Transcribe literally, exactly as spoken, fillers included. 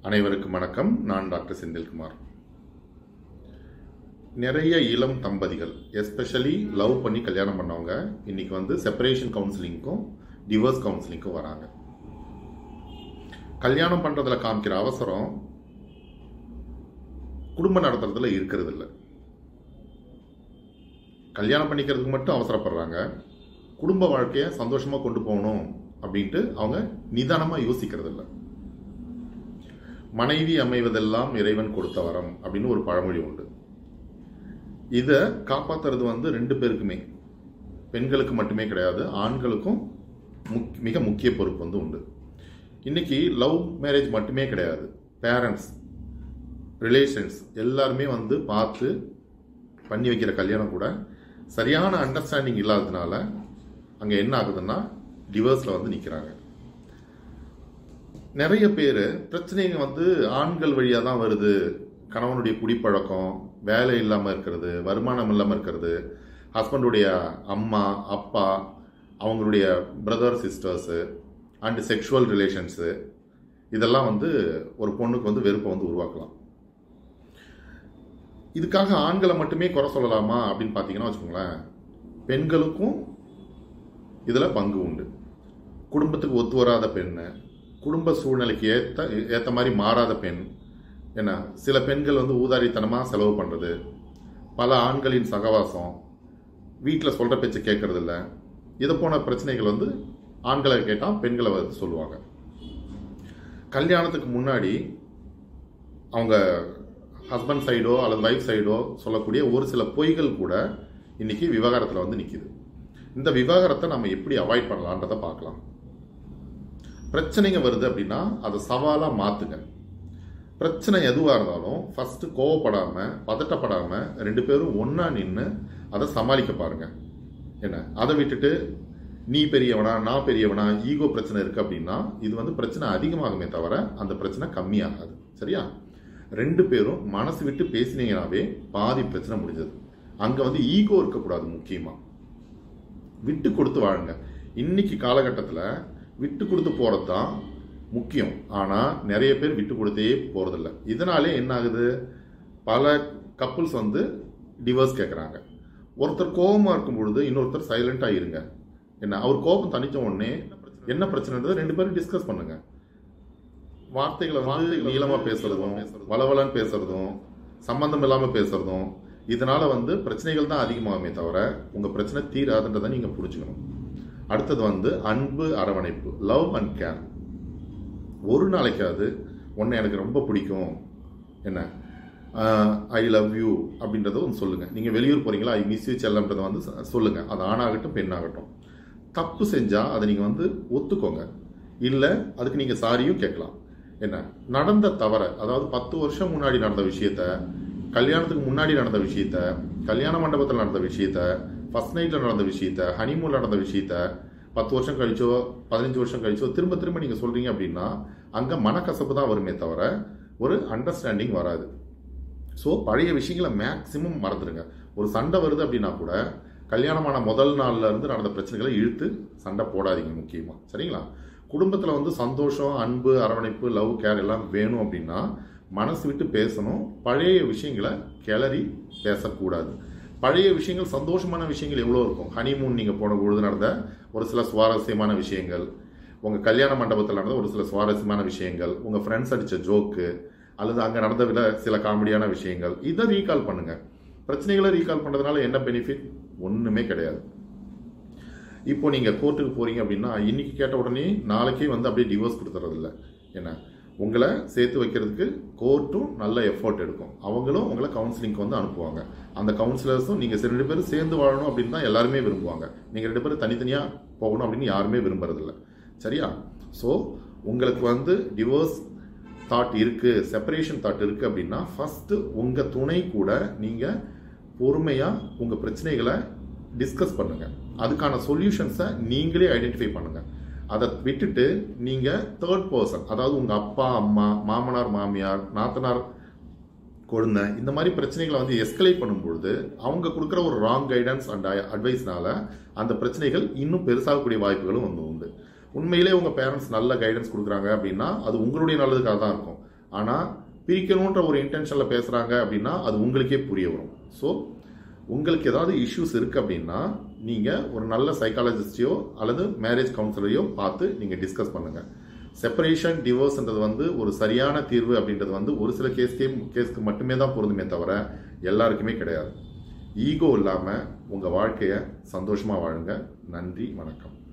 அனைவருக்கும் வணக்கம். நான் டாக்டர் செந்தில்குமார். நிறைய இளம் தம்பதிகள் எஸ்பெஷலி லவ் பண்ணி கல்யாணம் பண்ணவங்க இன்னைக்கு வந்து செப்பரேஷன் கவுன்சிலிங்க்கும் டிவோர்ஸ் கவுன்சிலிங்க்கும் வராங்க. கல்யாணம் பண்றதுல காமிக்கிற அவசரம் குடும்ப நடத்துறதுல இருக்கிறது இல்லை. கல்யாணம் பண்ணிக்கிறதுக்கு மட்டும் அவசரப்படுறாங்க. குடும்ப வாழ்க்கையை சந்தோஷமா கொண்டு போகணும் அப்படின்ட்டு அவங்க நிதானமா யோசிக்கிறது இல்லை. மனைவி அமைவதெல்லாம் இறைவன் கொடுத்த வரம் அப்படின்னு ஒரு பழமொழி உண்டு. இதை காப்பாத்துறது வந்து ரெண்டு பேருக்குமே, பெண்களுக்கு மட்டுமே கிடையாது, ஆண்களுக்கும் மிக முக்கிய பொறுப்பு வந்து உண்டு. இன்னைக்கு லவ் மேரேஜ் மட்டுமே கிடையாது, பேரண்ட்ஸ், ரிலேஷன்ஸ் எல்லாருமே வந்து பார்த்து பண்ணி வைக்கிற கல்யாணம் கூட சரியான அண்டர்ஸ்டாண்டிங் இல்லாததுனால அங்க என்ன ஆகுதுன்னா டிவோர்ஸ்ல வந்து நிக்கிறாங்க. நிறைய பேர் பிரச்சனைங்க வந்து ஆண்கள் வழியா தான் வருது. கணவனுடைய குடிப்பழக்கம், வேலை இல்லாம இருக்கிறது, வருமானம் இல்லாம இருக்கிறது, ஹஸ்பண்டுடைய அம்மா அப்பா, அவங்களுடைய brother sisters and sexual relations, இதெல்லாம் வந்து ஒரு பொண்ணுக்கு வந்து வெறுப்பை வந்து உருவாக்கலாம். இதுக்காக ஆண்களை மட்டுமே குறை சொல்லலாமா அப்படின்னு பார்த்தீங்கன்னா வச்சுக்கோங்களேன், பெண்களுக்கும் இதில் பங்கு உண்டு. குடும்பத்துக்கு ஒத்து வராத பெண்ணு, குடும்ப சூழ்நிலைக்கு ஏற்ற ஏற்ற மாதிரி மாறாத பெண், என்ன சில பெண்கள் வந்து ஊதாரித்தனமாக செலவு பண்ணுறது, பல ஆண்களின் சகவாசம், வீட்டில் சொல்கிற பேச்சு கேட்கறது இல்லை, இதை போன பிரச்சனைகள் வந்து ஆண்களை கேட்டால் பெண்களை வந்து சொல்லுவாங்க. கல்யாணத்துக்கு முன்னாடி அவங்க ஹஸ்பண்ட் சைடோ அல்லது ஒய்ஃப் சைடோ சொல்லக்கூடிய ஒரு சில பொய்கள் கூட இன்னைக்கு விவாகரத்தில் வந்து நிற்கிது. இந்த விவாகரத்தை நம்ம எப்படி அவாய்ட் பண்ணலான்றதை பார்க்கலாம். பிரச்சனைங்க வருது அப்படின்னா அதை சவாலா மாத்துங்க. பிரச்சனை எதுவா இருந்தாலும் ஃபர்ஸ்ட் கோவப்படாம பதட்டப்படாம ரெண்டு பேரும் ஒன்னா நின்று அதை சமாளிக்க பாருங்க. என்ன அதை விட்டுட்டு நீ பெரியவனா நான் பெரியவனா ஈகோ பிரச்சனை இருக்கு அப்படின்னா இது வந்து பிரச்சனை அதிகமாகுமே தவிர அந்த பிரச்சனை கம்மியாகாது. சரியா? ரெண்டு பேரும் மனசு விட்டு பேசினீங்கன்னாவே பாதி பிரச்சனை முடிஞ்சது. அங்க வந்து ஈகோ இருக்கக்கூடாது. முக்கியமா விட்டு கொடுத்து வாழுங்க. இன்னைக்கு காலகட்டத்தில் விட்டு கொடுத்து போறது தான் முக்கியம். ஆனா நிறைய பேர் விட்டு கொடுத்தே போறதில்லை. இதனாலே என்ன ஆகுது, பல கப்புள்ஸ் வந்து டிவோர்ஸ் கேட்கறாங்க. ஒருத்தர் கோபமா இருக்கும் பொழுது இன்னொருத்தர் சைலண்டா இருங்க. என்ன அவர் கோபம் தனிச்ச உடனே என்ன பிரச்சனைன்றது ரெண்டு பேரும் டிஸ்கஸ் பண்ணுங்க. வார்த்தைகளை வந்து நீளமா பேசுறதும் வளவலன்னு பேசுறதும் சம்பந்தம் இல்லாம பேசுறதும் இதனால வந்து பிரச்சனைகள் தான் அதிகமாகுமே தவிர உங்க பிரச்சனை தீராதுன்றதை நீங்க புரிஞ்சுக்கணும். அடுத்தது வந்து அன்பு, அரவணைப்பு, லவ் அண்ட் கேர். ஒரு நாளைக்காவது உன்னை எனக்கு ரொம்ப பிடிக்கும், என்ன ஐ லவ் யூ அப்படின்றத ஒன்று சொல்லுங்க. நீங்க வெளியூர் போறீங்களா, ஐ மிஸ் யூ செல்லம்ன்றதை வந்து சொல்லுங்க. அது ஆணாகட்டும் பெண்ணாகட்டும். தப்பு செஞ்சா அதை நீங்க வந்து ஒத்துக்கோங்க. இல்லை அதுக்கு நீங்க சாரியும் கேட்கலாம். என்ன நடந்த தவற, அதாவது பத்து வருஷம் முன்னாடி நடந்த விஷயத்த, கல்யாணத்துக்கு முன்னாடி நடந்த விஷயத்த, கல்யாண மண்டபத்தில் நடந்த விஷயத்த, ஃபர்ஸ்ட் நைட்ல நடந்த விஷயத்த, ஹனிமூன்ல நடந்த விஷயத்த பத்து வருஷம் கழிச்சோ பதினஞ்சு வருஷம் கழிச்சோ திரும்ப திரும்ப நீங்க சொல்றீங்க அப்படின்னா அங்க மனக்கசப்பு தான் வருமே தவிர ஒரு அண்டர்ஸ்டாண்டிங் வராது. ஸோ பழைய விஷயங்களை மேக்சிமம் மறந்துடுங்க. ஒரு சண்டை வருது அப்படின்னா கூட கல்யாணமான முதல் நாள்ல இருந்து நடந்த பிரச்சனைகளை இழுத்து சண்டை போடாதீங்க. முக்கியமா சரிங்களா? குடும்பத்துல வந்து சந்தோஷம், அன்பு, அரவணைப்பு, லவ், கேர் எல்லாம் வேணும் அப்படின்னா மனசு விட்டு பேசணும். பழைய விஷயங்களை கிளறி பேசக்கூடாது. பழைய விஷயங்கள், சந்தோஷமான விஷயங்கள் எவ்வளோ இருக்கும். ஹனிமூன் நீங்கள் போன பொழுது நடந்த ஒரு சில சுவாரஸ்யமான விஷயங்கள், உங்கள் கல்யாண மண்டபத்தில் நடந்த ஒரு சில சுவாரஸ்யமான விஷயங்கள், உங்கள் ஃப்ரெண்ட்ஸ் அடித்த ஜோக்கு அல்லது அங்கே நடந்த விட சில காமெடியான விஷயங்கள், இதை ரீகால் பண்ணுங்க. பிரச்சனைகளை ரீகால் பண்ணுறதுனால என்ன பெனிஃபிட்? ஒன்றுமே கிடையாது. இப்போ நீங்கள் கோர்ட்டுக்கு போறீங்க அப்படின்னா இன்னைக்கு கேட்ட உடனே நாளைக்கே வந்து அப்படியே டிவோர்ஸ் கொடுத்துறது இல்லை. என்ன உங்களை சேர்த்து வைக்கிறதுக்கு கோர்ட்டும் நல்ல எஃபோர்ட் எடுக்கும். அவங்களும் உங்களை கவுன்சிலிங்க்கு வந்து அனுப்புவாங்க. அந்த கவுன்சிலர்ஸும் நீங்கள் ரெண்டு பேரும் சேர்ந்து வாழணும் அப்படின்னு தான் எல்லாருமே விரும்புவாங்க. நீங்கள் ரெண்டு பேரும் தனித்தனியாக போகணும் அப்படின்னு யாருமே விரும்புறதில்ல. சரியா? ஸோ உங்களுக்கு வந்து டிவோர்ஸ் தாட் இருக்கு, செப்பரேஷன் தாட் இருக்கு அப்படின்னா ஃபர்ஸ்ட் உங்க துணை கூட நீங்க பொறுமையா உங்க பிரச்சனைகளை டிஸ்கஸ் பண்ணுங்க. அதுக்கான சொல்யூஷன்ஸை நீங்களே ஐடென்டிஃபை பண்ணுங்க. அதை விட்டுட்டு நீங்க தேர்ட் பர்சன், அதாவது உங்க அப்பா அம்மா, மாமனார் மாமியார், நாத்தனார் கொழுந்த, இந்த மாதிரி பிரச்சனைகளை வந்து எஸ்கலேட் பண்ணும்பொழுது அவங்க கொடுக்குற ஒரு ராங் கைடன்ஸ் அண்ட் அட்வைஸ்னால அந்த பிரச்சனைகள் இன்னும் பெருசாகக்கூடிய வாய்ப்புகளும் வந்து உண்டு. உண்மையிலே உங்க பேரண்ட்ஸ் நல்ல கைடன்ஸ் கொடுக்குறாங்க அப்படின்னா அது உங்களுடைய நல்லதுக்காக தான் இருக்கும். ஆனால் பிரிக்கணுன்ற ஒரு இன்டென்ஷனில் பேசுகிறாங்க அப்படின்னா அது உங்களுக்கே புரிய வரும். ஸோ உங்களுக்கு ஏதாவது இஷ்யூஸ் இருக்குது அப்படின்னா நீங்கள் ஒரு நல்ல சைக்காலஜிஸ்டையோ அல்லது மேரேஜ் கவுன்சிலரையோ பார்த்து நீங்கள் டிஸ்கஸ் பண்ணுங்கள். செப்பரேஷன் டிவோர்ஸ்ன்றது வந்து ஒரு சரியான தீர்வு அப்படின்றது வந்து ஒரு சில கேஸ்க்கே கேஸ்க்கு மட்டுமே தான் பொருந்துமே தவிர எல்லாருக்குமே கிடையாது. ஈகோ இல்லாமல் உங்கள் வாழ்க்கையை சந்தோஷமாக வாழுங்க. நன்றி, வணக்கம்.